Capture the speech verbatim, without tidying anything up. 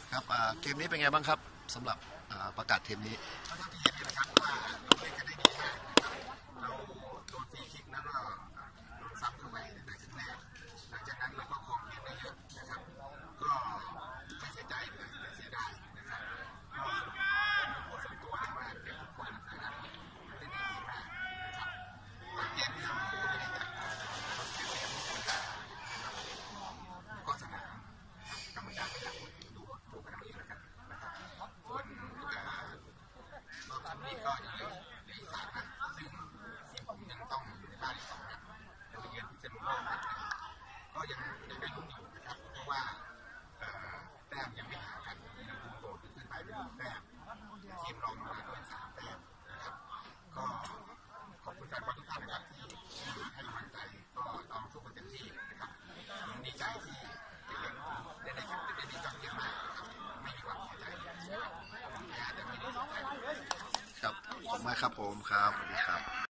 ครับเกมนี้เป็นไงบ้างครับสำหรับประกาศเทมนี้ครับขอบคุณมากครับผมครับสวัสดีครับ